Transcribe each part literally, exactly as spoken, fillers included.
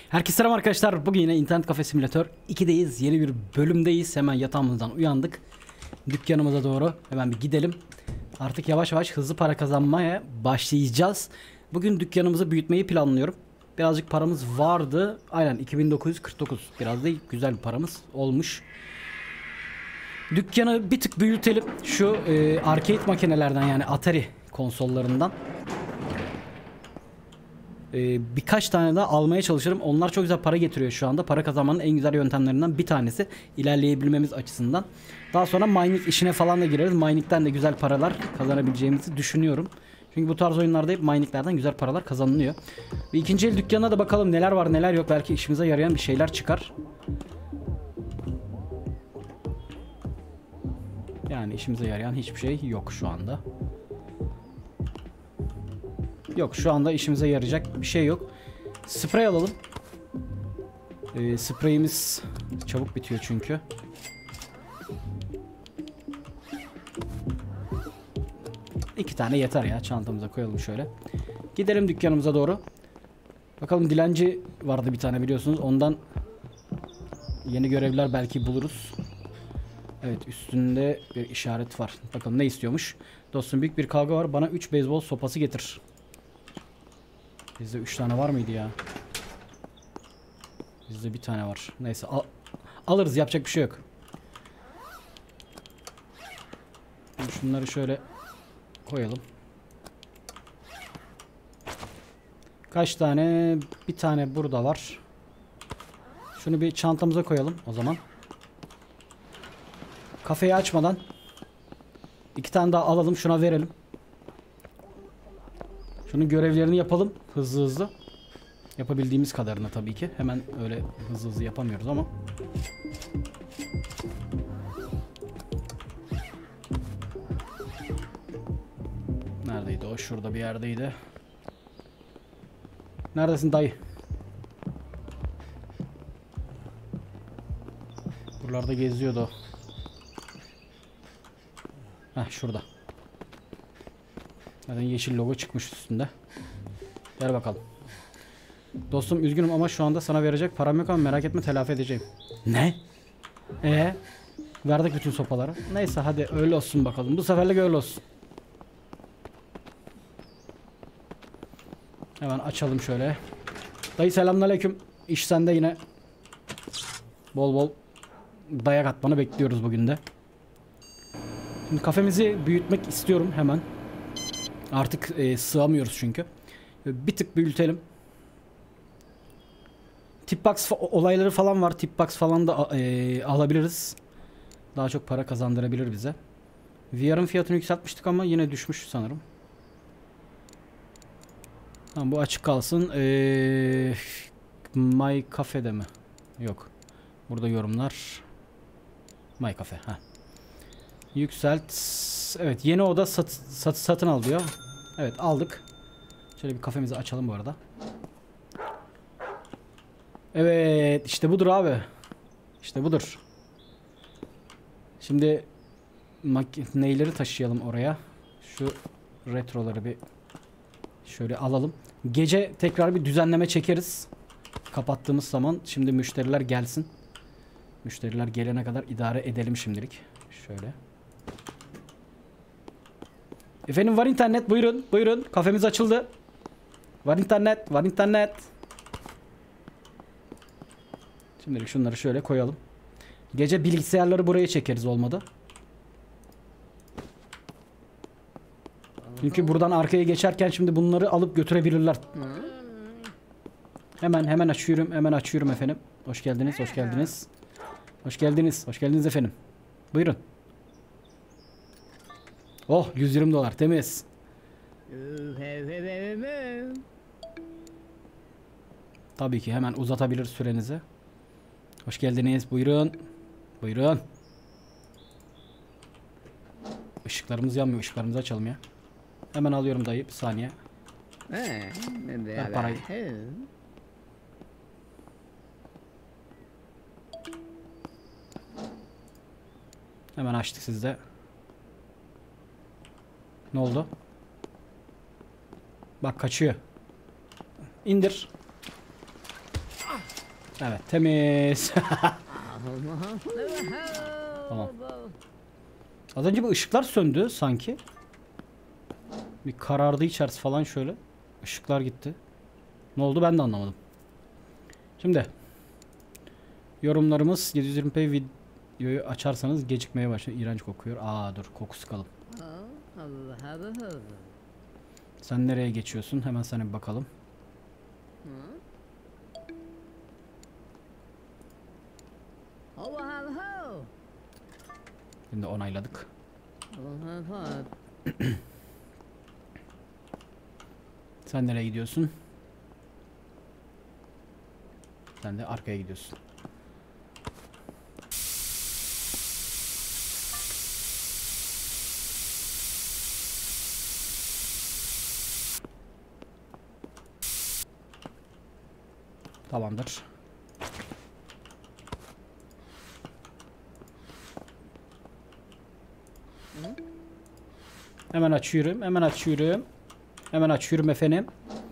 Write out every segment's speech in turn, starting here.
Herkese selam arkadaşlar. Bugün yine İnternet Kafe Simülatör ikideyiz. Yeni bir bölümdeyiz. Hemen yatağımızdan uyandık. Dükkanımıza doğru hemen bir gidelim. Artık yavaş yavaş hızlı para kazanmaya başlayacağız. Bugün dükkanımızı büyütmeyi planlıyorum. Birazcık paramız vardı. Aynen iki bin dokuz yüz kırk dokuz. Biraz da güzel bir paramız olmuş. Dükkanı bir tık büyütelim. Şu e, arcade makinelerden, yani Atari konsollarından Ee, birkaç tane daha almaya çalışırım. Onlar çok güzel para getiriyor şu anda. Para kazanmanın en güzel yöntemlerinden bir tanesi. İlerleyebilmemiz açısından. Daha sonra mining işine falan da gireriz. Mining'den de güzel paralar kazanabileceğimizi düşünüyorum. Çünkü bu tarz oyunlarda hep mining'lerden güzel paralar kazanılıyor. Bir ikinci el dükkanına da bakalım neler var neler yok. Belki işimize yarayan bir şeyler çıkar. Yani işimize yarayan hiçbir şey yok şu anda. Yok, şu anda işimize yarayacak bir şey yok. Sprey alalım. Ee, spreyimiz çabuk bitiyor çünkü. İki tane yeter ya. Çantamıza koyalım şöyle. Gidelim dükkanımıza doğru. Bakalım, dilenci vardı bir tane biliyorsunuz. Ondan yeni görevler belki buluruz. Evet, üstünde bir işaret var. Bakalım ne istiyormuş. Dostum, büyük bir kavga var. Bana üç beyzbol sopası getir. Bizde üç tane var mıydı ya? Bizde bir tane var. Neyse al alırız, yapacak bir şey yok. Şunları şöyle koyalım. Kaç tane? Bir tane burada var. Şunu bir çantamıza koyalım o zaman. Kafeyi açmadan iki tane daha alalım, şuna verelim. Şunun görevlerini yapalım hızlı hızlı. Yapabildiğimiz kadarını tabii ki. Hemen öyle hızlı hızlı yapamıyoruz ama. Neredeydi o? Şurada bir yerdeydi. Neredesin dayı? Buralarda geziyordu o. Heh, şurada. Zaten yeşil logo çıkmış üstünde. Gel bakalım. Dostum, üzgünüm ama şu anda sana verecek param yok ama merak etme, telafi edeceğim. Ne? Ee? Verdik bütün sopaları. Neyse hadi öyle olsun bakalım. Bu seferlik öyle olsun. Hemen açalım şöyle. Dayı selamünaleyküm. İş sende yine. Bol bol dayak atmanı bekliyoruz bugün de. Şimdi kafemizi büyütmek istiyorum hemen. Artık e, sığamıyoruz çünkü. Bir tık büyütelim. Tipbox olayları falan var. Tipbox falan da e, alabiliriz. Daha çok para kazandırabilir bize. V R'ın fiyatını yükseltmiştik ama yine düşmüş sanırım. Tamam, bu açık kalsın. Ee, My Cafe'de mi? Yok. Burada yorumlar. My Cafe. Heh. Yükselt. Evet, yeni oda sat, sat, satın al diyor. Evet, aldık. Şöyle bir kafemizi açalım bu arada. Evet, işte budur abi. İşte budur. Şimdi neyleri taşıyalım oraya. Şu retroları bir şöyle alalım. Gece tekrar bir düzenleme çekeriz. Kapattığımız zaman. Şimdi müşteriler gelsin. Müşteriler gelene kadar idare edelim şimdilik. Şöyle. Efendim, var internet, buyurun buyurun, kafemiz açıldı. Var internet, var internet. Şimdilik şunları şöyle koyalım. Gece bilgisayarları buraya çekeriz olmadı. Çünkü buradan arkaya geçerken şimdi bunları alıp götürebilirler. Hemen hemen açıyorum, hemen açıyorum efendim. Hoş geldiniz, hoş geldiniz. Hoş geldiniz, hoş geldiniz efendim. Buyurun. Oh, yüz yirmi dolar temiz. Tabii ki hemen uzatabilir sürenizi. Hoş geldiniz, buyurun. Buyurun. Işıklarımız yanmıyor, ışıklarımızı açalım ya. Hemen alıyorum dayı, bir saniye. Ver parayı. Hemen açtık sizde. Ne oldu? Bak, kaçıyor. İndir. Evet, temiz. Tamam. Az önce bu ışıklar söndü sanki. Bir karardı içerisi falan şöyle. Işıklar gitti. Ne oldu ben de anlamadım. Şimdi yorumlarımız yedi yüz yirmi p videoyu açarsanız gecikmeye başlıyor. İğrenç kokuyor. Aa dur, kokusu kalın. Sen nereye geçiyorsun? Hemen sana bir bakalım. Şimdi onayladık. Sen nereye gidiyorsun? Sen de arkaya gidiyorsun. Tamamdır. Hemen açıyorum, hemen açıyorum. Hemen açıyorum efendim.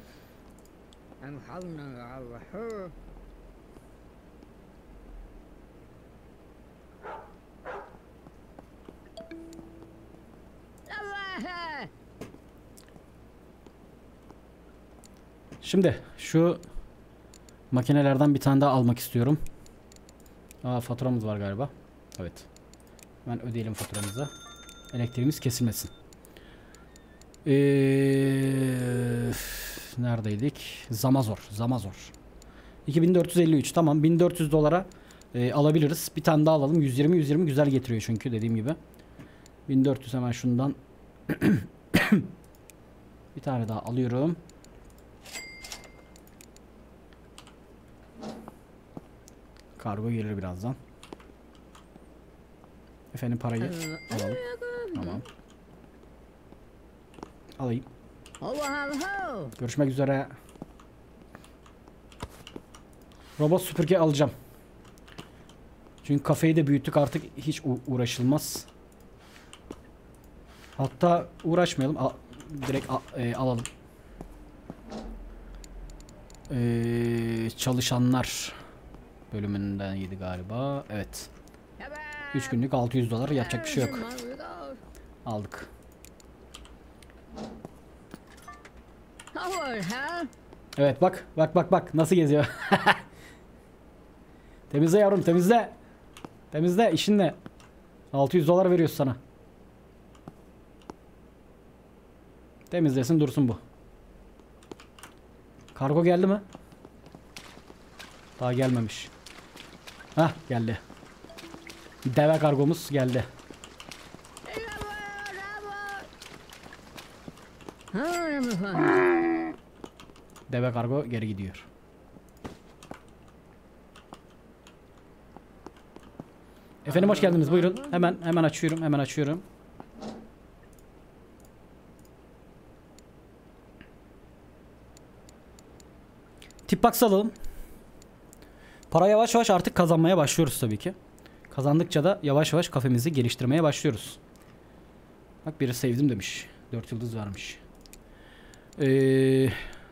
Şimdi şu makinelerden bir tane daha almak istiyorum. Aa, faturamız var galiba. Evet. Hemen ödeyelim faturamızı. Elektriğimiz kesilmesin. Ee, neredeydik? Zamazor. Zamazor. iki bin dört yüz elli üç. Tamam. bin dört yüz dolara e, alabiliriz. Bir tane daha alalım. yüz yirmi yüz yirmi güzel getiriyor çünkü dediğim gibi. bin dört yüz hemen şundan. Bir tane daha alıyorum. Kargo gelir birazdan. Efendim parayı alalım. Tamam. Alayım. Görüşmek üzere. Robot süpürge alacağım. Çünkü kafeyi de büyüttük, artık hiç uğraşılmaz. Hatta uğraşmayalım. Al, direkt al, e, alalım. E, çalışanlar bölümünden yedi galiba. Evet. üç günlük altı yüz dolar, yapacak bir şey yok. Aldık. Evet bak bak bak bak nasıl geziyor. Temizle yavrum, temizle. Temizle, işin ne? altı yüz dolar veriyoruz sana. Temizlesin dursun bu. Kargo geldi mi? Daha gelmemiş. Hah, geldi. Deve kargomuz geldi. Deve kargo geri gidiyor. Efendim hoş geldiniz, buyurun. Hemen hemen açıyorum, hemen açıyorum. Tip box alalım. Para yavaş yavaş artık kazanmaya başlıyoruz tabii ki. Kazandıkça da yavaş yavaş kafemizi geliştirmeye başlıyoruz. Bak biri sevdim demiş. dört yıldız vermiş. Ee,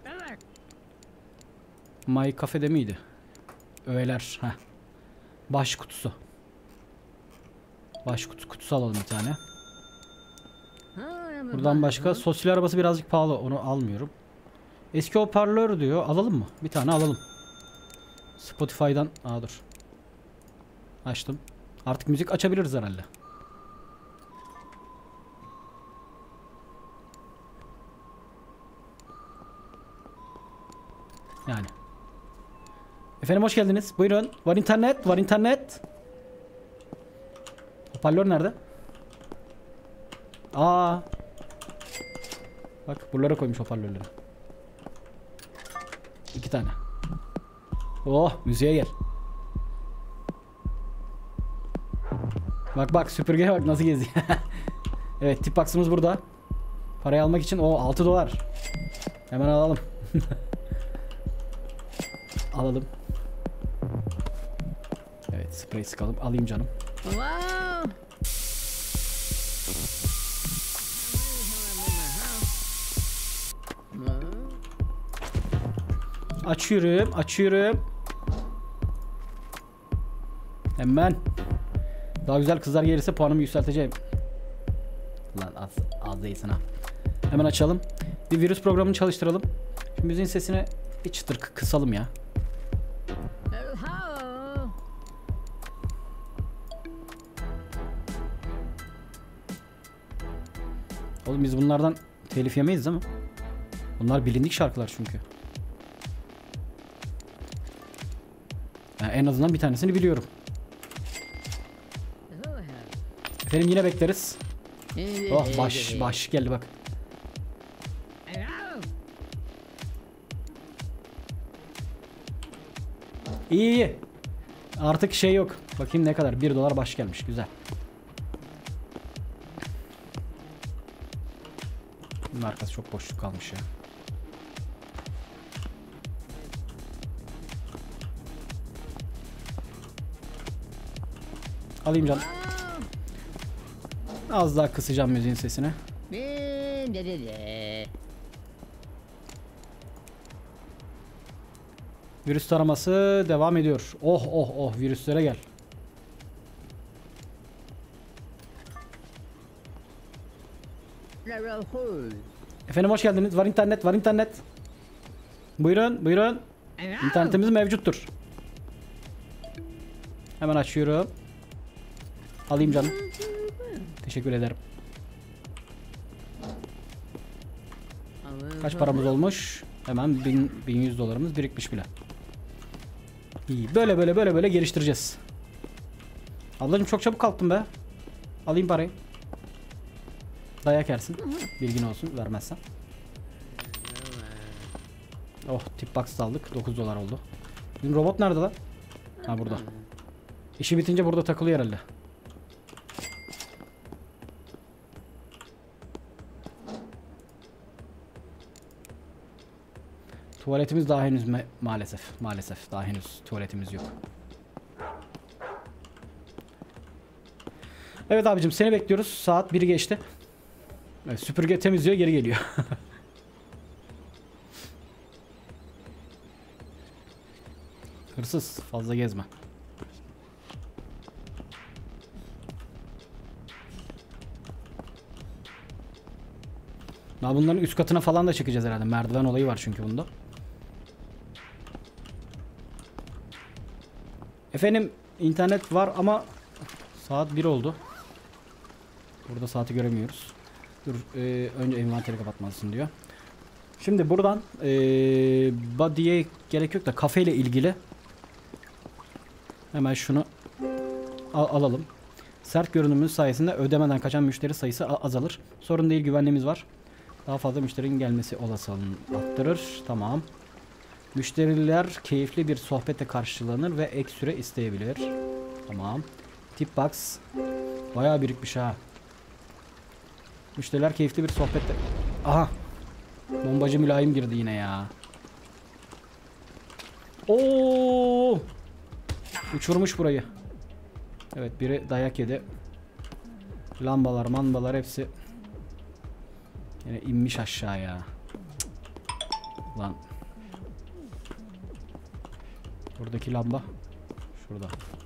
My Cafe'de miydi? Öğeler. Heh. Baş kutusu. Baş kutu, kutusu alalım bir tane. Buradan başka sosyal arabası birazcık pahalı, onu almıyorum. Eski hoparlör diyor, alalım mı? Bir tane alalım. Spotify'dan. Aa dur. Açtım. Artık müzik açabiliriz herhalde. Yani. Efendim hoş geldiniz. Buyurun. Var internet, var internet. Hoparlör nerede? Aa. Bak buralara koymuş hoparlörleri. İki tane. Oh, müziğe gel. Bak bak, süpürgeye bak nasıl geziyor. Evet, tip box'ımız burada. Parayı almak için o altı dolar. Hemen alalım. Alalım. Evet, sprey sıkalım. Alayım canım. Wow. Açıyorum, açıyorum. Hemen. Daha güzel kızlar gelirse puanımı yükselteceğim. Lan az, az değilsin ha. Hemen açalım. Bir virüs programını çalıştıralım. Şu müziğin sesini bir çıtır kısalım ya. Oğlum biz bunlardan telif yemeyiz değil mi? Bunlar bilindik şarkılar çünkü. Yani en azından bir tanesini biliyorum. Efendim yine bekleriz. Oh baş baş geldi bak. İyi iyi. Artık şey yok. Bakayım ne kadar. bir dolar baş gelmiş. Güzel. Bunun arkası çok boşluk kalmış ya. Alayım canım. Az daha kısacağım müziğin sesini. Virüs taraması devam ediyor. Oh oh oh virüslere gel. Efendim hoş geldiniz. Var internet, var internet. Buyurun, buyurun. İnternetimiz mevcuttur. Hemen açıyorum. Alayım canım. Teşekkür ederim. Kaç paramız olmuş? Hemen bin yüz dolarımız birikmiş bile. İyi. Böyle böyle böyle böyle geliştireceğiz. Ablacığım çok çabuk kalktın be. Alayım parayı. Dayak yersin. Bilgin olsun vermezsen. Oh tip box aldık. dokuz dolar oldu. Bizim robot nerede lan? Ha burada. İşi bitince burada takılıyor herhalde. Tuvaletimiz daha henüz ma maalesef. Maalesef daha henüz tuvaletimiz yok. Evet abicim seni bekliyoruz. Saat biri geçti. Evet, süpürge temizliyor geri geliyor. Hırsız fazla gezme. Daha bunların üst katına falan da çıkacağız herhalde. Merdiven olayı var çünkü bunda. Efendim internet var ama saat bir oldu. Burada saati göremiyoruz. Dur e, önce envanteri kapatmalısın diyor. Şimdi buradan e, body'ye gerek yok da kafe ile ilgili hemen şunu al alalım. Sert görünümümüz sayesinde ödemeden kaçan müşteri sayısı azalır. Sorun değil güvenliğimiz var. Daha fazla müşterinin gelmesi olasılığını arttırır. Tamam. Müşteriler keyifli bir sohbete karşılanır ve ek süre isteyebilir. Tamam. Tip box. Bayağı birikmiş ha. Müşteriler keyifli bir sohbette... Aha. Bombacı mülayim girdi yine ya. Oo! Uçurmuş burayı. Evet biri dayak yedi. Lambalar, manbalar hepsi yine inmiş aşağıya. Lan. Buradaki lamba şurada.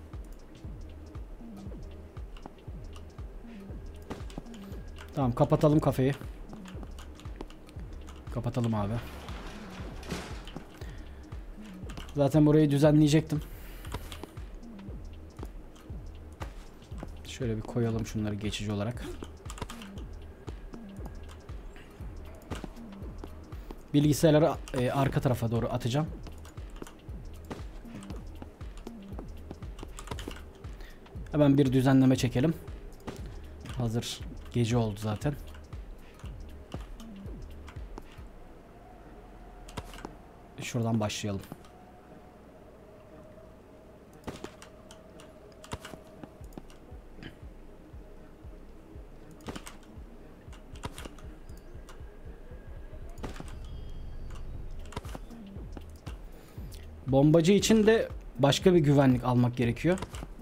Tamam kapatalım kafeyi. Kapatalım abi. Zaten burayı düzenleyecektim. Şöyle bir koyalım şunları geçici olarak. Bilgisayarları e, arka tarafa doğru atacağım. Hemen bir düzenleme çekelim. Hazır gece oldu zaten. Şuradan başlayalım. Bombacı için de başka bir güvenlik almak gerekiyor.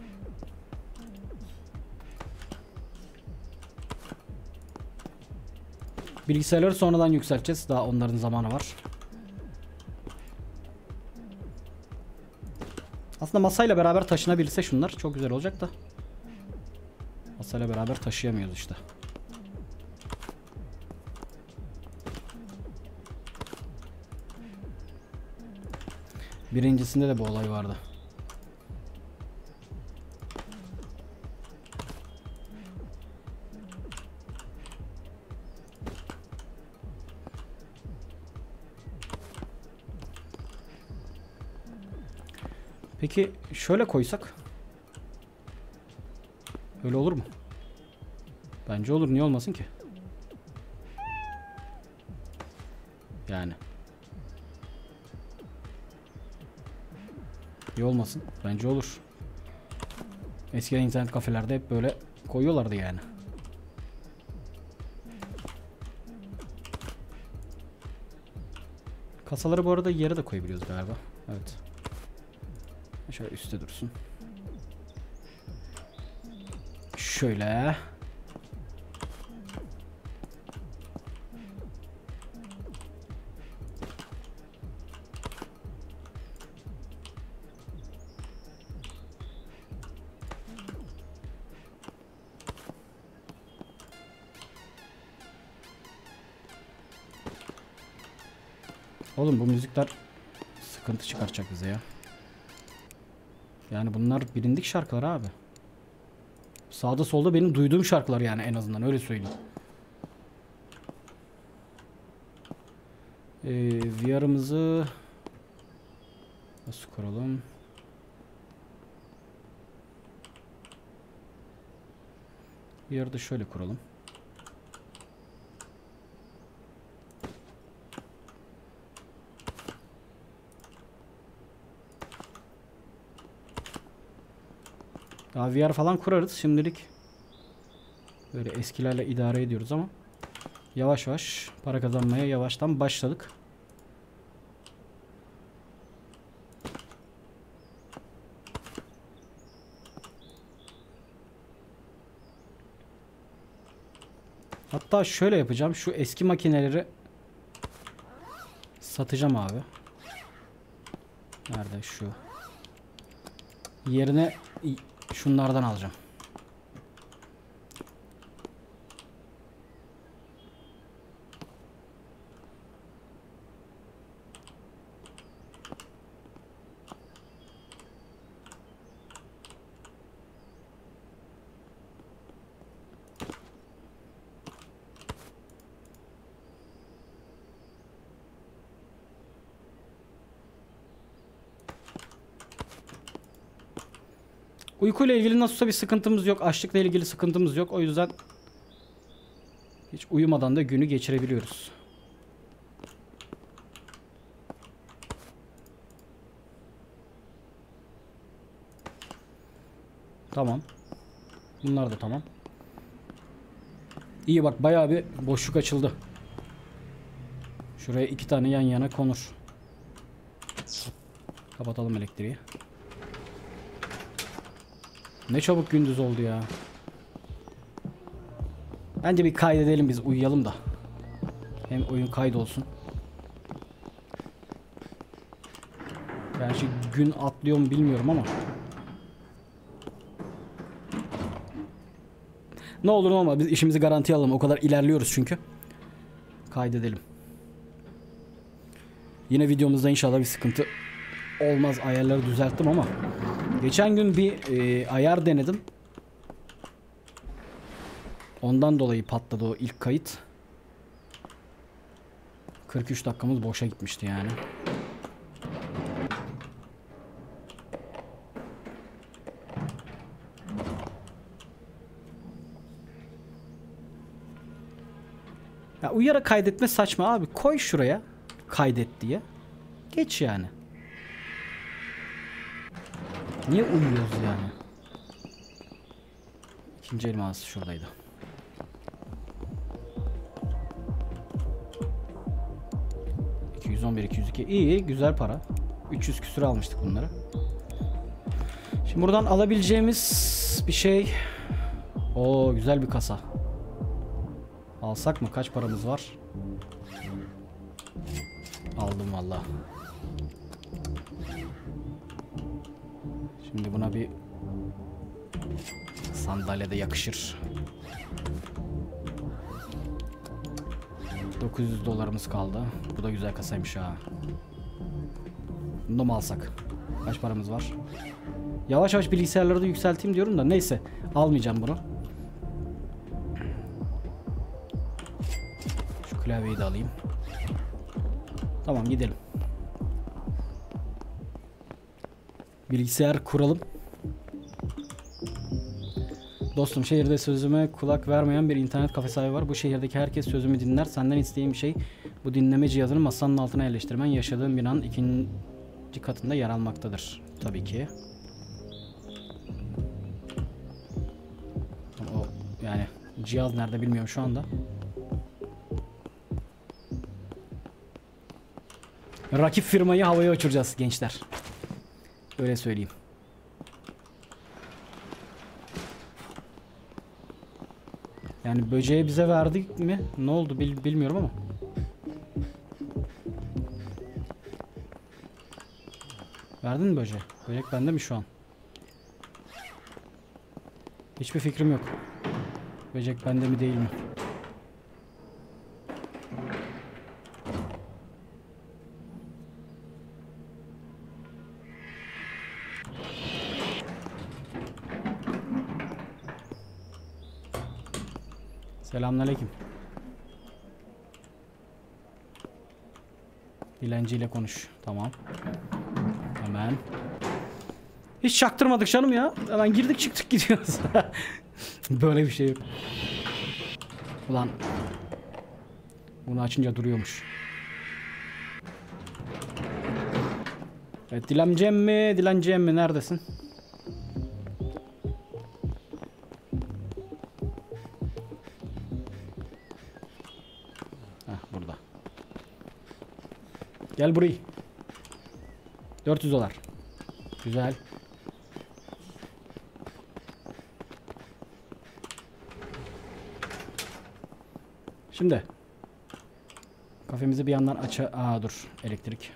Bilgisayarları sonradan yükselteceğiz. Daha onların zamanı var. Aslında masayla beraber taşınabilse şunlar çok güzel olacak da. Masayla beraber taşıyamıyoruz işte. Birincisinde de bu olay vardı. Peki şöyle koysak? Öyle olur mu? Bence olur. Niye olmasın ki? Yani. İyi olmasın. Bence olur. Eskiden internet kafelerde hep böyle koyuyorlardı yani. Kasaları bu arada yere de koyabiliyoruz galiba. Evet. Şöyle üstte dursun. Şöyle. Oğlum bu müzikler sıkıntı çıkaracak bize ya. Yani bunlar bilindik şarkılar abi. Sağda solda benim duyduğum şarkılar yani, en azından öyle söyleyeyim. Ee, V R'ımızı nasıl kuralım? V R'da şöyle kuralım. Daha V R falan kurarız şimdilik. Böyle eskilerle idare ediyoruz ama yavaş yavaş para kazanmaya yavaştan başladık. Hatta şöyle yapacağım. Şu eski makineleri satacağım abi. Nerede şu? Yerine şunlardan alacağım. Uykuyla ilgili nasılsa bir sıkıntımız yok. Açlıkla ilgili sıkıntımız yok. O yüzden hiç uyumadan da günü geçirebiliyoruz. Tamam. Bunlar da tamam. İyi bak, bayağı bir boşluk açıldı. Şuraya iki tane yan yana konur. Kapatalım elektriği. Ne çabuk gündüz oldu ya. Bence bir kaydedelim, biz uyuyalım da. Hem oyun kaydolsun. Gerçi gün atlıyor mu bilmiyorum ama. Ne olur ne olmaz biz işimizi garantiye alalım. O kadar ilerliyoruz çünkü. Kaydedelim. Yine videomuzda inşallah bir sıkıntı olmaz. Ayarları düzelttim ama geçen gün bir e, ayar denedim. Ondan dolayı patladı o ilk kayıt. kırk üç dakikamız boşa gitmişti yani. Ya uyuyarak kaydetme saçma abi. Koy şuraya kaydet diye. Geç yani. Niye uyuyoruz yani? İkinci elmas şuradaydı. iki yüz on bir iki yüz iki iyi, güzel para. üç yüz küsür almıştık bunları. Şimdi buradan alabileceğimiz bir şey. Oo, güzel bir kasa. Alsak mı? Kaç paramız var? Aldım valla. Şimdi buna bir sandalye de yakışır. dokuz yüz dolarımız kaldı. Bu da güzel kasaymış ha. Bunu da mı alsak? Kaç paramız var? Yavaş yavaş bilgisayarları da yükselteyim diyorum da neyse. Almayacağım bunu. Şu klavyeyi de alayım. Tamam, gidelim. Bilgisayar kuralım. Dostum, şehirde sözüme kulak vermeyen bir internet kafe sahibi var. Bu şehirdeki herkes sözümü dinler. Senden istediğim bir şey, bu dinleme cihazını masanın altına yerleştirmen. Yaşadığım binanın ikinci katında yer almaktadır. Tabii ki. O yani cihaz nerede bilmiyorum şu anda. Rakip firmayı havaya uçuracağız gençler. Öyle söyleyeyim. Yani böceği bize verdik mi? Ne oldu bil bilmiyorum ama. Verdin mi böceği? Böcek bende mi şu an? Hiçbir fikrim yok. Böcek bende mi değil mi? Selamünaleyküm. Dilenciyle konuş. Tamam. Hemen. Hiç çaktırmadık canım ya. Hemen girdik çıktık gidiyoruz. Böyle bir şey yok. Ulan. Bunu açınca duruyormuş. Evet, dilencem mi? Dilencem mi? Neredesin? Gel burayı. dört yüz dolar. Güzel. Şimdi kafemizi bir yandan aç. Aa dur, elektrik.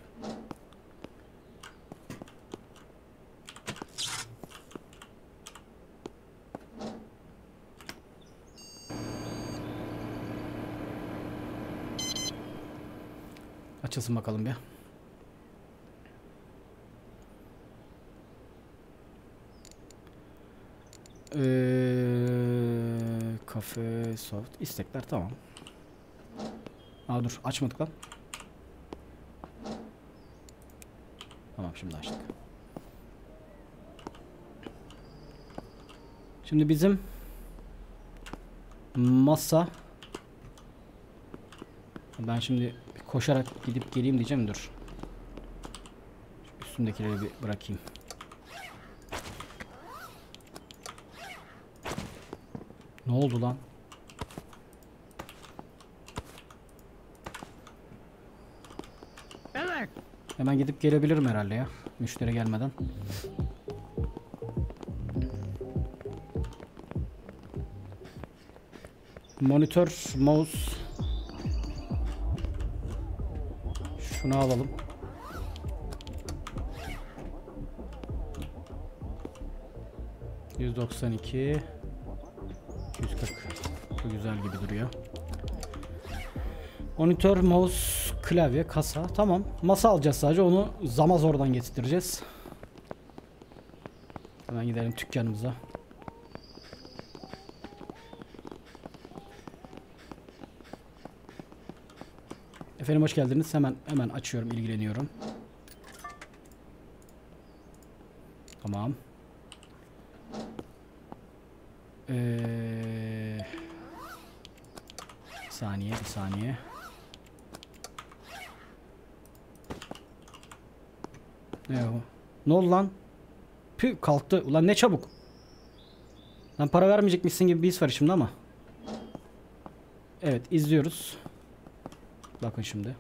Açılsın bakalım bir. Ee, kafe, soft, istekler tamam. Aa dur, açmadık lan. Tamam, şimdi açtık. Şimdi bizim masa. Ben şimdi koşarak gidip geleyim diyeceğim, dur. Şu üstümdekileri bir bırakayım. Ne oldu lan? Hemen gidip gelebilirim herhalde ya. Müşteri gelmeden. Monitör, mouse. Şunu alalım. yüz doksan iki. yüz kırk. Bu güzel gibi duruyor. Monitör, mouse, klavye, kasa. Tamam. Masa alacağız sadece. Onu Zamazor'dan getireceğiz. Hemen gidelim dükkanımıza. Efendim hoş geldiniz. Hemen hemen açıyorum, ilgileniyorum. Tamam. Ee, bir saniye, bir saniye. Ne o? Ne oldu lan? Pü, kalktı. Ulan ne çabuk. Lan para vermeyecekmişsin gibi bir his var şimdi ama. Evet, izliyoruz. Bakın şimdi.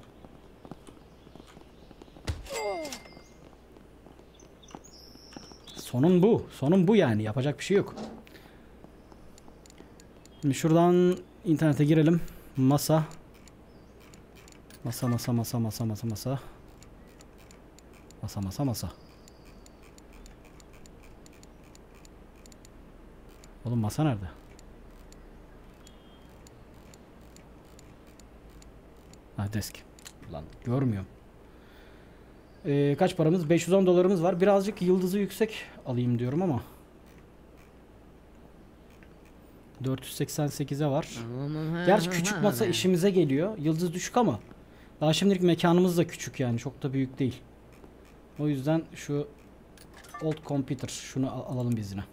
Sonun bu. Sonun bu yani. Yapacak bir şey yok. Şimdi şuradan internete girelim. Masa. Masa masa masa masa masa masa. Masa masa masa. Oğlum masa nerede? Ha, desk. Lan görmüyorum. Ee, kaç paramız? beş yüz on dolarımız var. Birazcık yıldızı yüksek alayım diyorum ama. dört yüz seksen sekize var. Gerçi küçük masa işimize geliyor. Yıldız düşük ama daha şimdilik mekanımız da küçük yani. Çok da büyük değil. O yüzden şu old computer şunu al alalım biz yine.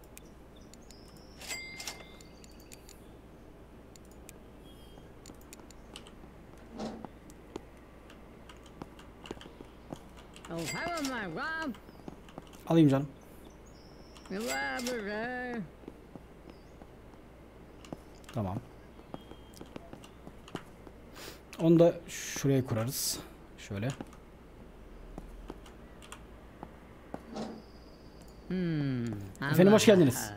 Alayım canım. Tamam. Onu da şuraya kurarız. Şöyle. Hmm. Efendim hoş geldiniz.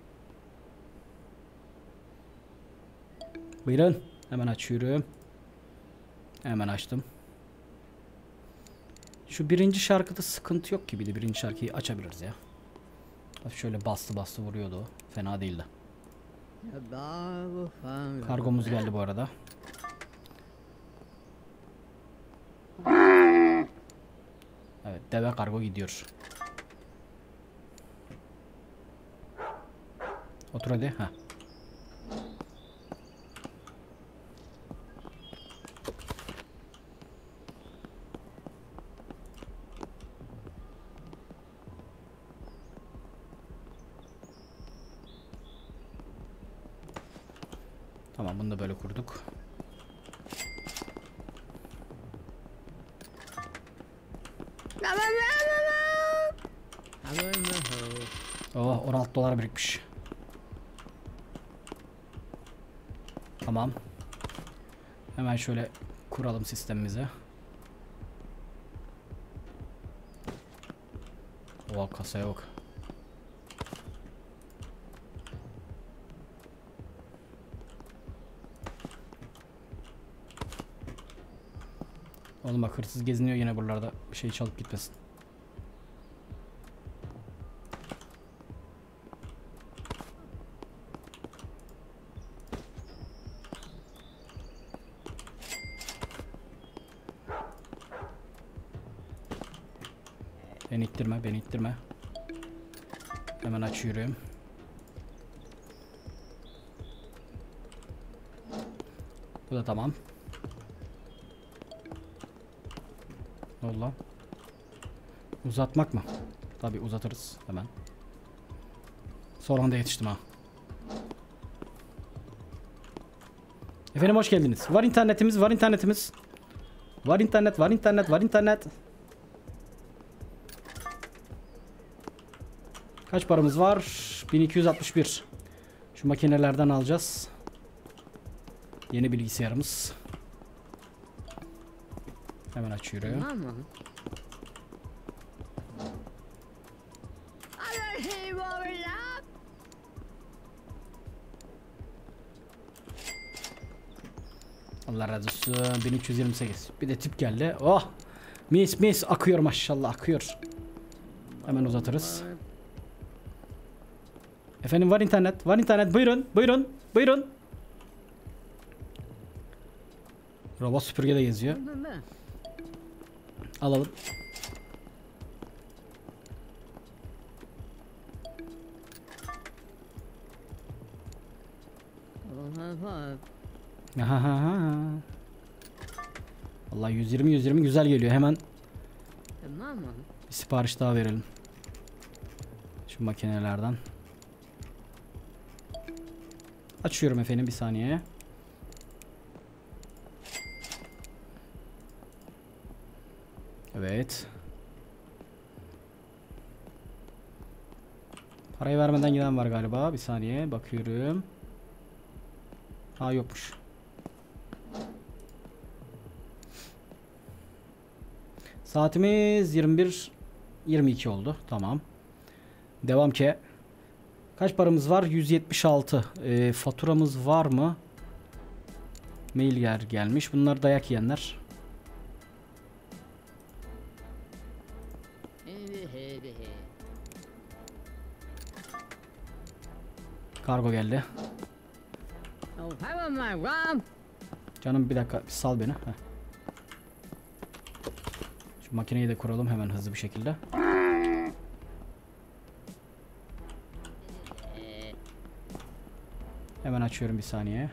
Buyurun. Hemen açıyorum. Hemen açtım. Şu birinci şarkıda sıkıntı yok gibi de birinci şarkıyı açabiliriz ya. Şöyle bastı bastı vuruyordu o. Fena değildi. Kargomuz geldi bu arada. Evet, deve kargo gidiyor. Otur hadi. Ha. Tamam, bunu da böyle kurduk. Oh, on altı dolar birikmiş. Tamam. Hemen şöyle kuralım sistemimizi. Oh, kasa yok. Oğlum bak, hırsız geziniyor yine buralarda, bir şey çalıp gitmesin. Beni ittirme, beni ittirme. Hemen açıyorum. Bu da tamam. Ne oldu lan? Uzatmak mı? Tabii uzatırız hemen. Son anda yetiştim ha. Efendim hoş geldiniz. Var internetimiz, var internetimiz. Var internet, var internet, var internet. Kaç paramız var? bin iki yüz altmış bir. Şu makinelerden alacağız. Yeni bilgisayarımız. Hemen açıyorum. Allah razı olsun. bin üç yüz yirmi sekiz. Bir de tip geldi. Oh! Mis mis akıyor maşallah, akıyor. Hemen uzatırız. Efendim var internet. Var internet. Buyurun. Buyurun. Buyurun. Robot süpürge de geziyor. Alalım. Allah, yüz yirmi yüz yirmi güzel geliyor. Hemen bir sipariş daha verelim. Şu makinelerden. Açıyorum efendim, bir saniye. Evet. Parayı vermeden giden var galiba. Bir saniye bakıyorum. Ha, yokmuş. Saatimiz yirmi bir yirmi iki oldu. Tamam. Devam ki. Kaç paramız var? yüz yetmiş altı. E, faturamız var mı? Mail yer gelmiş. Bunlar dayak yiyenler. Kargo geldi. Oh, hello, my Rom. Canım bir dakika bir sal beni. Heh. Şu makineyi de kuralım hemen hızlı bir şekilde. Hemen açıyorum bir saniye.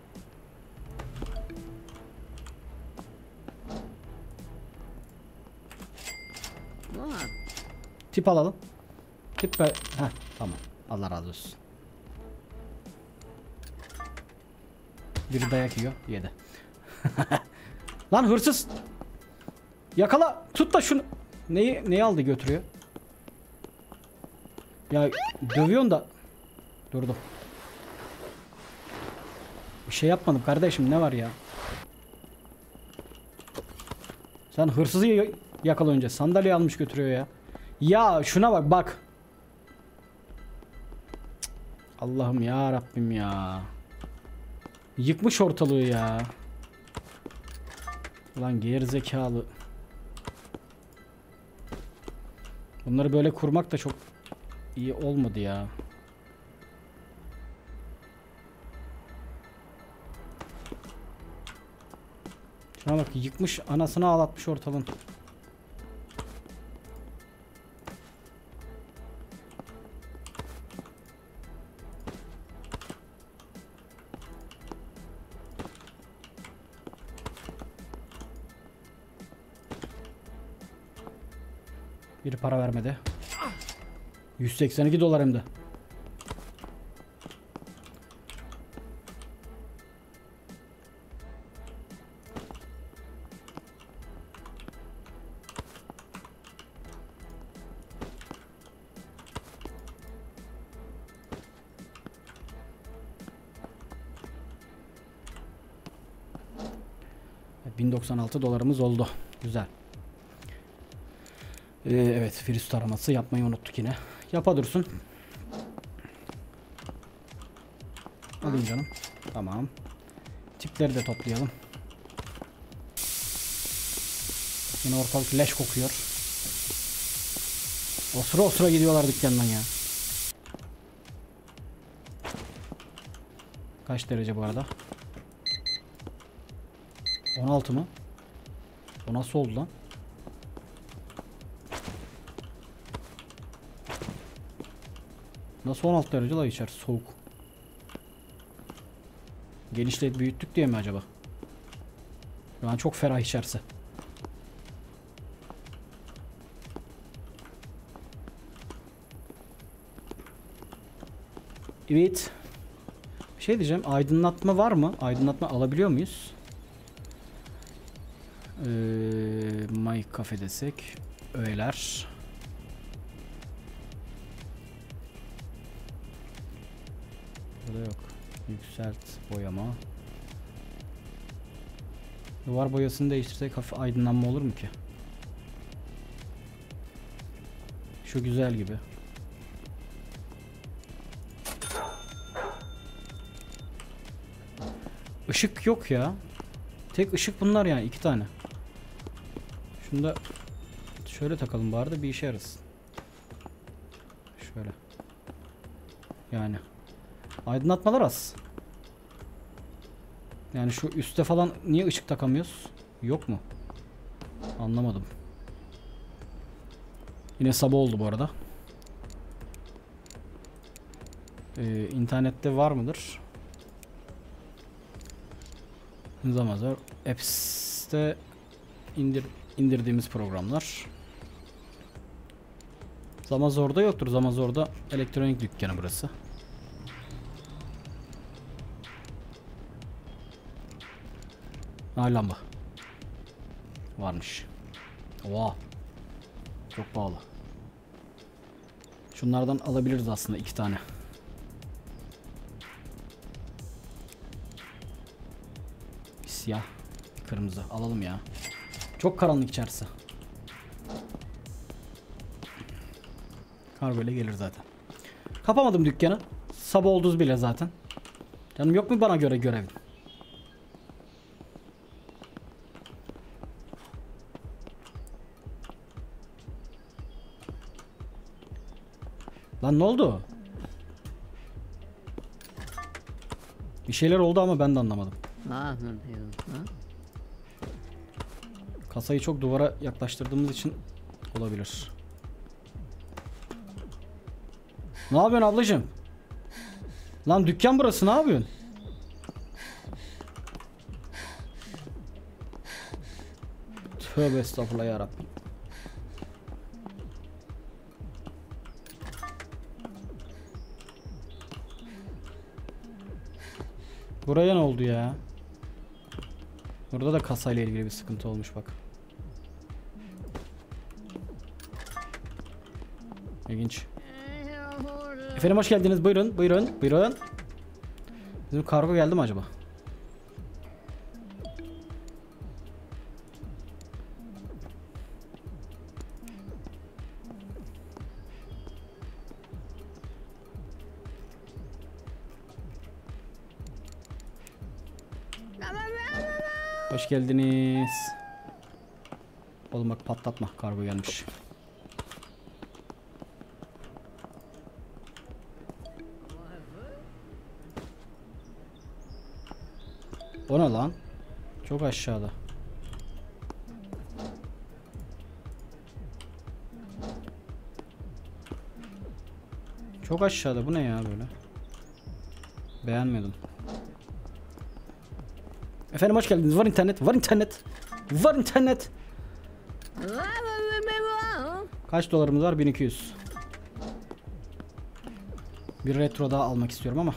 Mom. Tip alalım. Tip be. Heh, tamam. Allah razı olsun. Biri dayak yiyor. Yedi. Lan hırsız. Yakala. Tut da şunu. Neyi neyi aldı götürüyor? Ya dövüyorsun da. Durdum. Bir şey yapmadım kardeşim, ne var ya? Sen hırsızı yakala önce. Sandalye almış götürüyor ya. Ya şuna bak bak. Allah'ım ya Rabbim ya. Yıkmış ortalığı ya. Ulan gerizekalı. Bunları böyle kurmak da çok iyi olmadı ya. Şuna bak, yıkmış, anasını ağlatmış ortalığın. Biri para vermedi. yüz seksen iki dolar hem de. bin doksan altı dolarımız oldu. Güzel. Ee, evet, virüs taraması yapmayı unuttuk yine. Yapa dursun. Alayım canım. Tamam. Tipleri de toplayalım. Yine ortalık leş kokuyor. Osura osura gidiyorlar dükkandan ya. Kaç derece bu arada? on altı mı? O nasıl oldu lan? Nasıl on altı derece la içerisi soğuk? Genişlet büyüttük diye mi acaba? Şu an çok ferah içerisi. Evet. Bir şey diyeceğim. Aydınlatma var mı? Aydınlatma alabiliyor muyuz? Ee, My Cafe desek. Öğeler. Burada yok. Yükselt boyama. Duvar boyasını değiştirsek hafif aydınlanma olur mu ki? Şu güzel gibi. Işık yok ya. Tek ışık bunlar yani, iki tane. Şunu da şöyle takalım bari de bir işe yarasın. Şöyle. Yani aydınlatmalar az. Yani şu üstte falan niye ışık takamıyoruz? Yok mu? Anlamadım. Yine sabah oldu bu arada. Ee, internette var mıdır? Zamazor. Apps'te indir, indirdiğimiz programlar. Zamazor'da yoktur. Zamazor'da elektronik dükkanı burası. Ha, lamba. Varmış. Oha. Çok pahalı. Şunlardan alabiliriz aslında iki tane. Bir siyah, bir kırmızı. Alalım ya. Çok karanlık içerisi. Kargo ile gelir zaten. Kapamadım dükkanı. Sabah oldu bile zaten. Canım yok mu bana göre görevin? Lan ne oldu? Bir şeyler oldu ama ben de anlamadım. Ah, no deal, huh? Kasayı çok duvara yaklaştırdığımız için olabilir. Ne yapıyorsun ablacığım? Lan dükkan burası, ne yapıyorsun? Tövbe estağfurullah yarabbim. Buraya ne oldu ya? Burada da kasayla ilgili bir sıkıntı olmuş bak. İlginç. Efendim hoş geldiniz. Buyurun, buyurun, buyurun. Bizim kargo geldi mi acaba? Hoş geldiniz. Oğlum bak patlatma, kargo gelmiş. O ne lan? Çok aşağıda. Çok aşağıda, bu ne ya böyle? Beğenmedim. Efendim hoş geldiniz. Var internet, var internet. Var internet. Kaç dolarımız var? bin iki yüz. Bir retro daha almak istiyorum ama.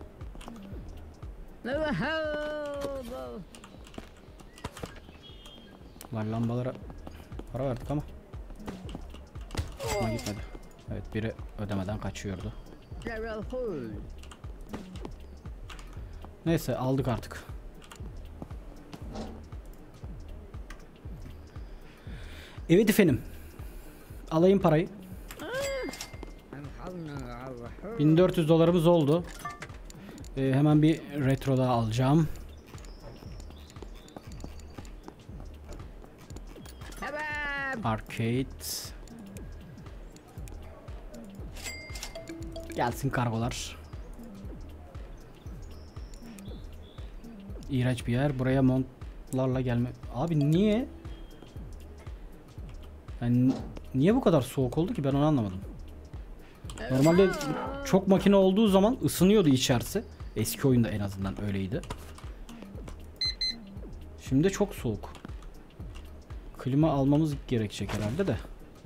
Lan lambalara para verdik ama hoşuma gitmedi. Evet, biri ödemeden kaçıyordu. Neyse aldık artık. Evet efendim. Alayım parayı. bin dört yüz dolarımız oldu. Ee, hemen bir retro daha alacağım. Arcade. Gelsin kargolar. İğrenç bir yer. Buraya montlarla gelme. Abi niye? Yani niye bu kadar soğuk oldu ki, ben onu anlamadım. Normalde çok makine olduğu zaman ısınıyordu içerisi. Eski oyunda en azından öyleydi. Şimdi çok soğuk. Klima almamız gerekecek herhalde de.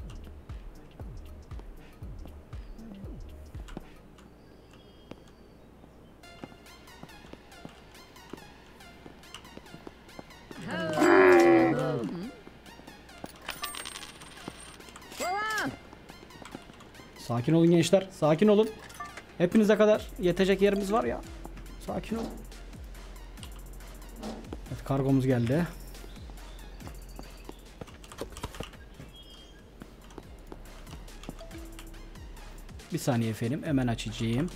Sakin olun gençler. Sakin olun. Hepinize kadar yetecek yerimiz var ya. Sakin olun. Evet, kargomuz geldi. Bir saniye efendim. Hemen açacağım.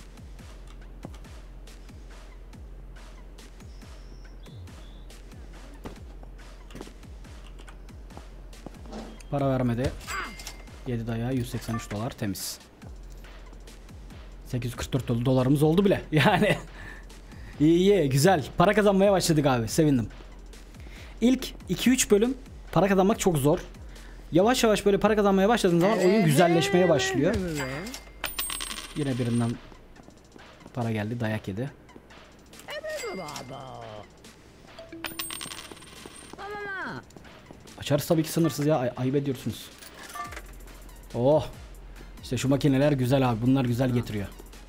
Para vermedi. yedi daya yüz seksen üç dolar temiz. sekiz yüz kırk dört dolarımız oldu bile. Yani iyi iyi güzel. Para kazanmaya başladık abi. Sevindim. İlk iki üç bölüm para kazanmak çok zor. Yavaş yavaş böyle para kazanmaya başladığın zaman oyun güzelleşmeye başlıyor. Yine birinden para geldi, dayak yedi. Açarız tabii ki sınırsız ya. Ay ayıp ediyorsunuz. Oh. İşte şu makineler güzel abi. Bunlar güzel getiriyor.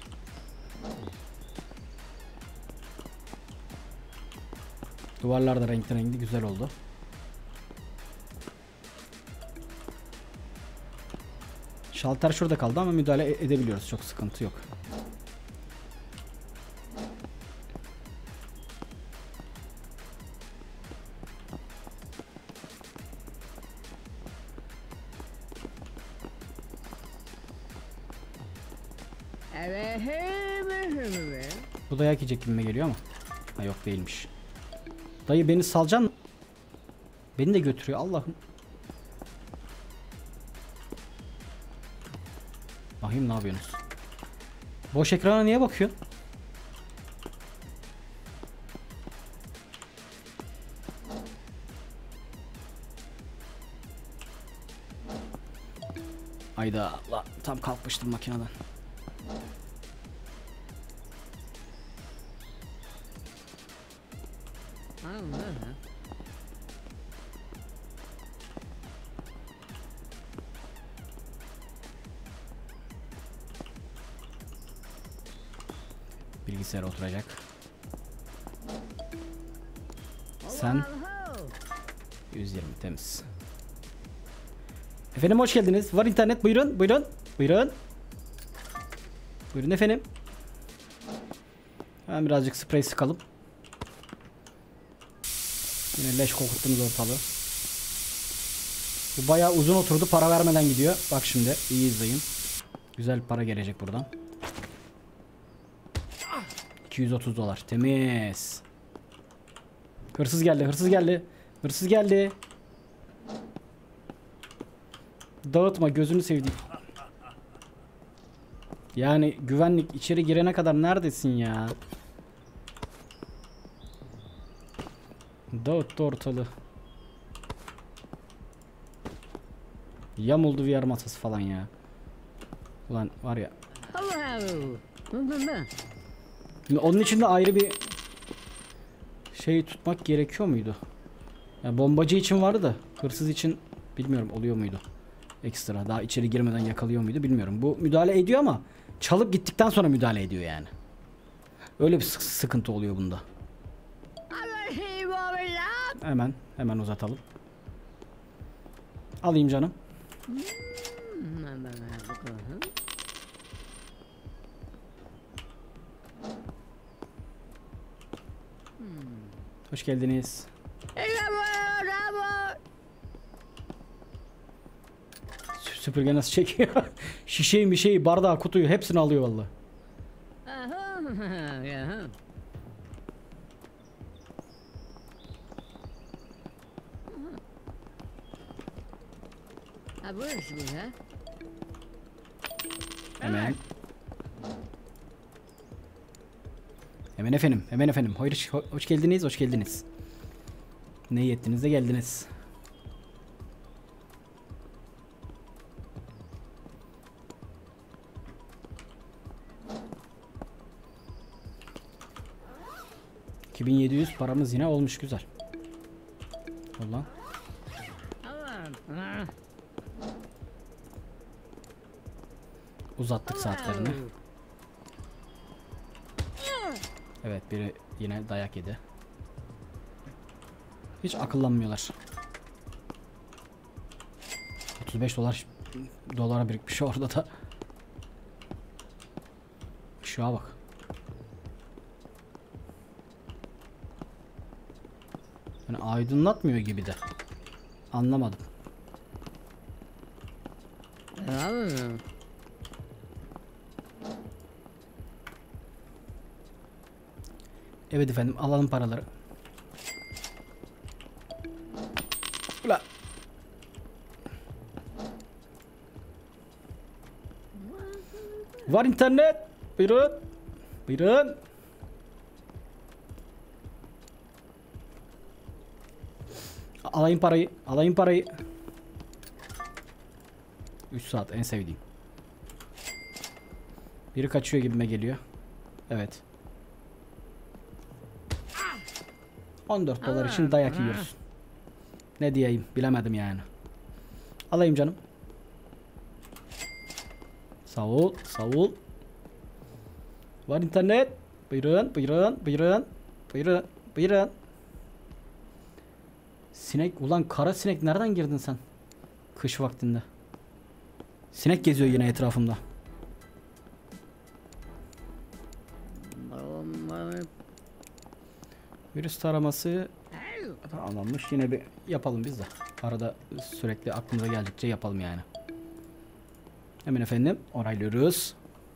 Duvarlar da renkli renkli güzel oldu. Şalter şurada kaldı ama müdahale edebiliyoruz. Çok sıkıntı yok. Bu dayak yiyecek gibime geliyor ama. Ha yok, değilmiş. Dayı beni salacaksın. Beni de götürüyor Allah'ım. Bakayım ne yapıyorsunuz? Boş ekrana niye bakıyor? Hayda la, tam kalkmıştım makineden. Bilgisayara oturacak. Sen yüz yirmi temiz. Efendim hoş geldiniz. Var internet, buyurun buyurun buyurun. Buyurun efendim. Hemen birazcık sprey sıkalım. Yine leş kokuttunuz ortalığı. Bu bayağı uzun oturdu, para vermeden gidiyor. Bak şimdi iyi izleyin. Güzel para gelecek buradan. iki yüz otuz dolar temiz. Hırsız geldi, hırsız geldi. Hırsız geldi. Dağıtma gözünü seveyim. Yani güvenlik içeri girene kadar neredesin ya? Dağıttı ortalığı. Yamuldu V R masası falan ya. Ulan var ya. Şimdi onun için de ayrı bir şey tutmak gerekiyor muydu? Yani bombacı için vardı da hırsız için bilmiyorum oluyor muydu? Ekstra daha içeri girmeden yakalıyor muydu bilmiyorum. Bu müdahale ediyor ama çalıp gittikten sonra müdahale ediyor yani. Öyle bir sık sıkıntı oluyor bunda. Hemen hemen uzatalım. Alayım canım. Hoş geldiniz. Süpürge nasıl çekiyor? Şişeyi mi şeyi bardağı kutuyu hepsini alıyor vallahi. Hemen. Hemen efendim, hemen efendim. Hoş, hoş geldiniz, hoş geldiniz. Ne iyi ettiniz de geldiniz. iki bin yedi yüz paramız yine olmuş güzel. Allah. Uzattık saatlerini. Evet biri yine dayak yedi. Hiç akıllanmıyorlar. otuz beş dolar dolara birikmiş orada da. Şuna bak. Yani aydınlatmıyor gibi de. Anlamadım. Evet efendim alalım paraları. Ula. Var internet. Buyurun. Buyurun. Alayım parayı. Alayım parayı. üç saat en sevdiğim. Biri kaçıyor gibime geliyor. Evet. on dört dolar için dayak yiyoruz. Ne diyeyim bilemedim yani. Alayım canım. Sağ ol, sağ ol. Var internet. Buyurun, buyurun, buyurun. Buyurun, buyurun. Sinek, ulan kara sinek nereden girdin sen? Kış vaktinde. Sinek geziyor yine etrafımda. Virüs taraması tamamlanmış. Yine bir yapalım biz de. Arada sürekli aklımıza geldikçe yapalım yani. Hemen efendim onaylıyoruz.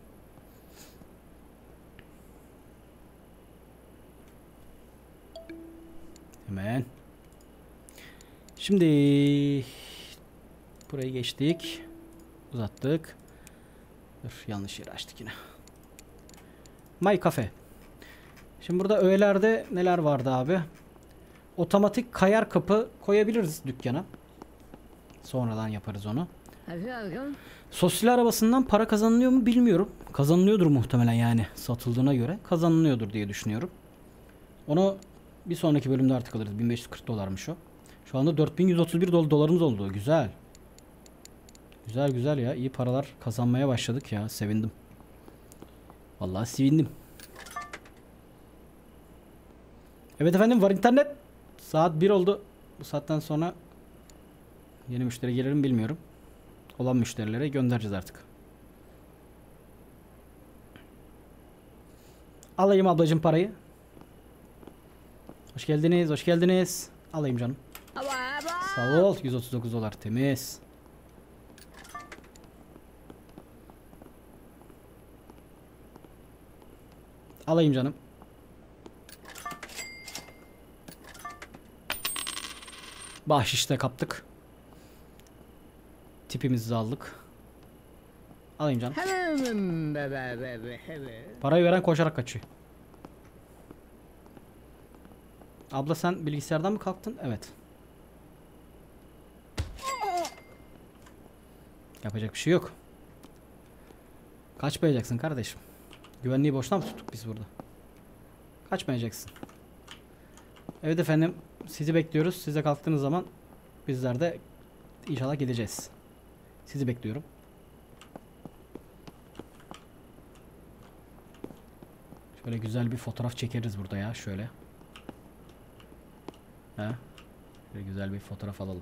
Hemen. Şimdi burayı geçtik. Uzattık. Dur yanlış yeri açtık yine. My Cafe. Şimdi burada öğelerde neler vardı abi? Otomatik kayar kapı koyabiliriz dükkana. Sonradan yaparız onu. Sosyal arabasından para kazanılıyor mu bilmiyorum. Kazanılıyordur muhtemelen yani. Satıldığına göre kazanılıyordur diye düşünüyorum. Onu bir sonraki bölümde artık alırız. bin beş yüz kırk dolarmış o. Şu anda dört bin yüz otuz bir dol dolarımız oldu. Güzel. Güzel güzel ya. İyi paralar kazanmaya başladık ya. Sevindim. Vallahi sevindim. Evet efendim, var internet. Saat bir oldu. Bu saatten sonra yeni müşteri gelir mi bilmiyorum. Olan müşterilere göndereceğiz artık. Alayım ablacığım parayı. Hoş geldiniz, hoş geldiniz. Alayım canım. Sağ ol. yüz otuz dokuz dolar temiz. Alayım canım. Bahşişte kaptık. Tipimizi aldık. Alayım canım. Parayı veren koşarak kaçıyor. Abla sen bilgisayardan mı kalktın? Evet. Yapacak bir şey yok. Kaçmayacaksın kardeşim. Güvenliği boşuna mı tuttuk biz burada? Kaçmayacaksın. Evet efendim, sizi bekliyoruz. Siz de kalktığınız zaman bizler de inşallah gideceğiz. Sizi bekliyorum. Şöyle güzel bir fotoğraf çekeriz burada ya, şöyle. Ha? Şöyle güzel bir fotoğraf alalım.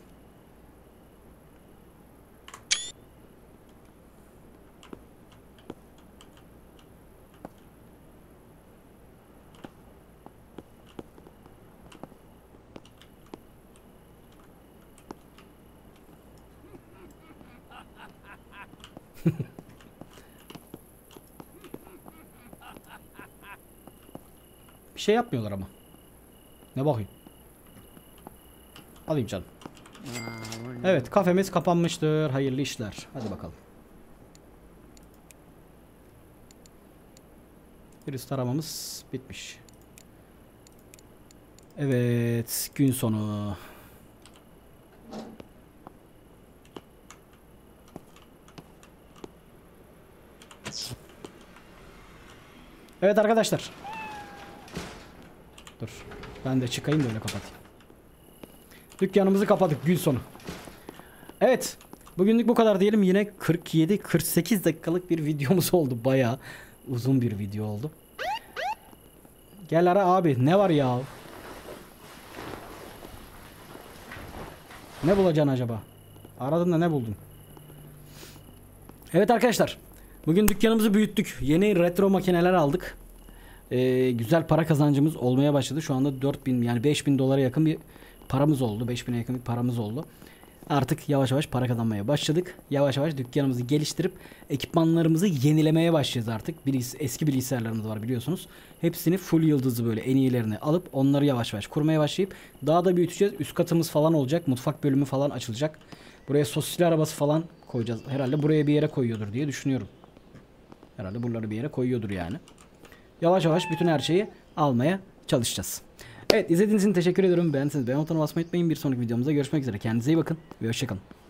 Bir şey yapmıyorlar ama. Ne bakayım. Alayım canım. Evet, kafemiz kapanmıştır. Hayırlı işler. Hadi bakalım. Virüs taramamız bitmiş. Evet, gün sonu. Evet arkadaşlar. Dur. Ben de çıkayım da öyle kapatayım. Dükkanımızı kapadık gün sonu. Evet. Bugünlük bu kadar diyelim. Yine kırk yedi kırk sekiz dakikalık bir videomuz oldu. Bayağı uzun bir video oldu. Gel ara abi. Ne var ya? Ne bulacaksın acaba? Aradın da ne buldun? Evet arkadaşlar. Bugün dükkanımızı büyüttük. Yeni retro makineler aldık. Ee, güzel para kazancımız olmaya başladı. Şu anda dört bin yani beş bin dolara yakın bir paramız oldu. beş bine yakın bir paramız oldu. Artık yavaş yavaş para kazanmaya başladık. Yavaş yavaş dükkanımızı geliştirip ekipmanlarımızı yenilemeye başlayacağız artık. Bilgis eski bilgisayarlarımız var biliyorsunuz. Hepsini full yıldızı böyle en iyilerini alıp onları yavaş yavaş kurmaya başlayıp daha da büyüteceğiz. Üst katımız falan olacak. Mutfak bölümü falan açılacak. Buraya sosyal arabası falan koyacağız. Herhalde buraya bir yere koyuyordur diye düşünüyorum. Herhalde buraları bir yere koyuyordur yani. Yavaş yavaş bütün her şeyi almaya çalışacağız. Evet, izlediğiniz için teşekkür ediyorum. Beğendiyseniz beğen butonuna basmayı unutmayın. Bir sonraki videomuzda görüşmek üzere. Kendinize iyi bakın ve hoşçakalın.